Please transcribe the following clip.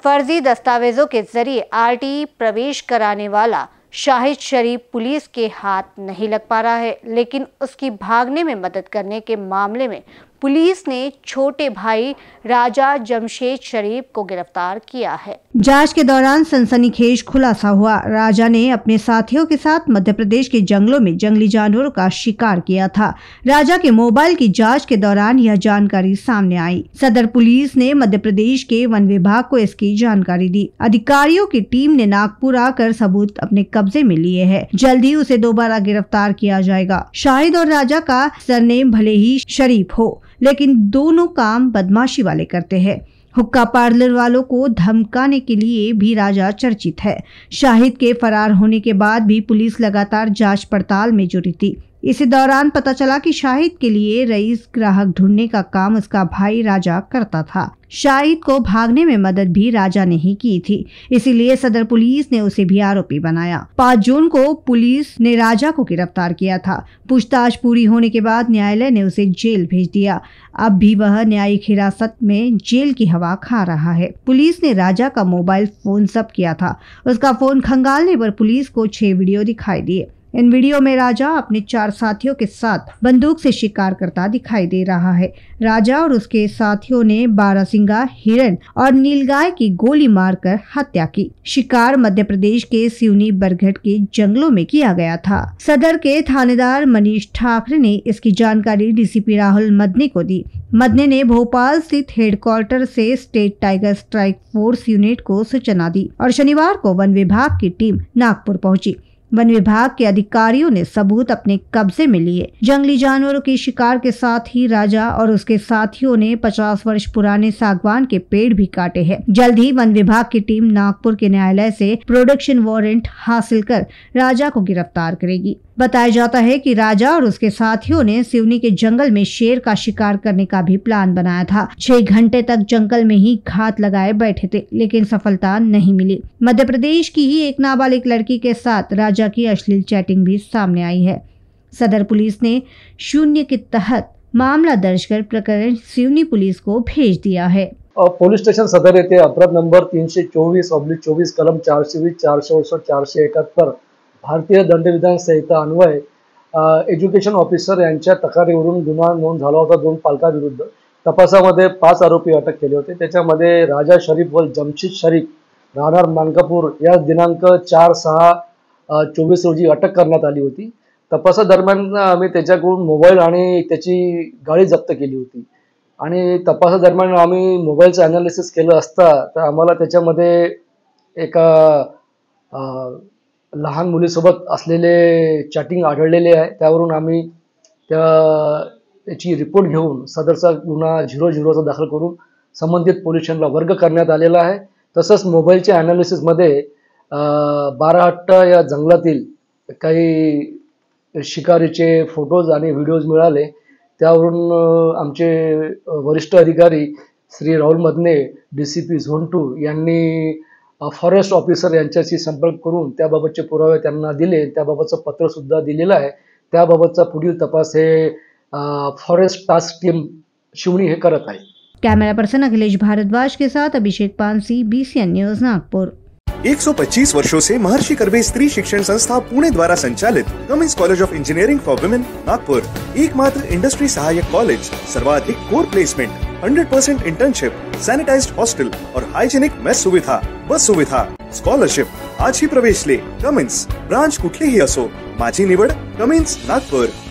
फर्जी दस्तावेजों के जरिए आरटीई प्रवेश कराने वाला शाहिद शरीफ पुलिस के हाथ नहीं लग पा रहा है, लेकिन उसकी भागने में मदद करने के मामले में पुलिस ने छोटे भाई राजा जमशेद शरीफ को गिरफ्तार किया है। जांच के दौरान सनसनीखेज खुलासा हुआ। राजा ने अपने साथियों के साथ मध्य प्रदेश के जंगलों में जंगली जानवरों का शिकार किया था। राजा के मोबाइल की जांच के दौरान यह जानकारी सामने आई। सदर पुलिस ने मध्य प्रदेश के वन विभाग को इसकी जानकारी दी। अधिकारियों की टीम ने नागपुर आकर सबूत अपने कब्जे में लिए हैं। जल्द ही उसे दोबारा गिरफ्तार किया जाएगा। शाहिद और राजा का सरनेम भले ही शरीफ हो, लेकिन दोनों काम बदमाशी वाले करते हैं। हुक्का पार्लर वालों को धमकाने के लिए भी राजा चर्चित है। शाहिद के फरार होने के बाद भी पुलिस लगातार जांच पड़ताल में जुटी थी। इसी दौरान पता चला कि शाहिद के लिए रईस ग्राहक ढूंढने का काम उसका भाई राजा करता था। शाहिद को भागने में मदद भी राजा ने ही की थी, इसीलिए सदर पुलिस ने उसे भी आरोपी बनाया। 5 जून को पुलिस ने राजा को गिरफ्तार किया था। पूछताछ पूरी होने के बाद न्यायालय ने उसे जेल भेज दिया। अब भी वह न्यायिक हिरासत में जेल की हवा खा रहा है। पुलिस ने राजा का मोबाइल फोन जब्त किया था। उसका फोन खंगालने पर पुलिस को 6 वीडियो दिखाई दिए। इन वीडियो में राजा अपने 4 साथियों के साथ बंदूक से शिकार करता दिखाई दे रहा है। राजा और उसके साथियों ने बारहसिंगा, हिरन और नीलगाय की गोली मारकर हत्या की। शिकार मध्य प्रदेश के सिवनी बरगढ़ के जंगलों में किया गया था। सदर के थानेदार मनीष ठाकरे ने इसकी जानकारी डीसीपी राहुल मदनी को दी। मदनी ने भोपाल स्थित हेडक्वार्टर से state tiger strike force unit को सूचना दी और शनिवार को वन विभाग की टीम नागपुर पहुंची। वन विभाग के अधिकारियों ने सबूत अपने कब्जे में लिए। जंगली जानवरों के शिकार के साथ ही राजा और उसके साथियों ने 50 वर्ष पुराने सागवान के पेड़ भी काटे हैं। जल्द ही वन विभाग की टीम नागपुर के न्यायालय से प्रोडक्शन वारंट हासिल कर राजा को गिरफ्तार करेगी। बताया जाता है कि राजा और उसके साथियों ने सिवनी के जंगल में शेर का शिकार करने का भी प्लान बनाया था। 6 घंटे तक जंगल में ही घात लगाए बैठे थे, लेकिन सफलता नहीं मिली। मध्य प्रदेश की ही एक नाबालिग लड़की के साथ राजा की अश्लील चैटिंग भी सामने आई है। सदर पुलिस ने 0 के तहत मामला दर्ज कर प्रकरण सिवनी पुलिस को भेज दिया है। पोलीस स्टेशन सदर येथे अपराध नंबर 324/24 कलम 420, 468, 471 भारतीय दंडविधान संहिता अन्वय एज्युकेशन ऑफिसर यांच्या तक्रारीवरून गुन्हा नोंद झाला होता। 2 पालकांविरुद्ध तपासामध्ये 5 आरोपी अटक केले होते। त्याच्यामध्ये राजा शरीफ व जमशेद शरीफ राहणार मानकापूर या दिनांक 4/6/24 रोजी अटक करण्यात आली होती। तपासादरम्यान आम्ही त्याच्याकडून मोबाईल आणि त्याची गाडी जप्त केली होती आणि तपासादरम्यान आम्ही मोबाईलचं ॲनालिसिस केलं असता तर आम्हाला त्याच्यामध्ये एका लहान मुलीसोबत असलेले चॅटिंग आढळलेले आहे। त्यावरून आम्ही त्याची रिपोर्ट घेऊन सदरचा गुन्हा 00चा दाखल करून संबंधित पोलीस स्टेशनला वर्ग करण्यात आलेला आहे। तसंच मोबाईलच्या ॲनालिसिसमध्ये 12 या जंगलातील काही शिकारीचे फोटोज आणि व्हिडिओज मिळाले। त्यावरून आमचे वरिष्ठ अधिकारी श्री राहुल मदने डीसीपी झोन 2 यांनी फॉरेस्ट ऑफिसर यांच्याशी संपर्क करून त्याबाबतचे पुरावे त्यांना दिले। त्याबाबतचं पत्र सुद्धा दिलेलं आहे। त्याबाबतचा पुढील तपास हे फॉरेस्ट टास्क टीम शिवनी हे करत आहे। कैमरा पर्सन अखिलेश भारद्वाज के साथ अभिषेक पानसी, BCN न्यूज नागपुर। 125 वर्षों से महर्षि कर्वे स्त्री शिक्षण संस्था पुणे द्वारा संचालित Cummins college of engineering for women Nagpur, एकमात्र इंडस्ट्री सहायक कॉलेज, सर्वाधिक core placement, 100% internship, sanitized hostel और हाइजेनिक मेस सुविधा, बस सुविधा, स्कॉलरशिप। आज ही प्रवेश ले। कमिंस ब्रांच कुठलीही असो, माझी निवड कमिंस नागपूर।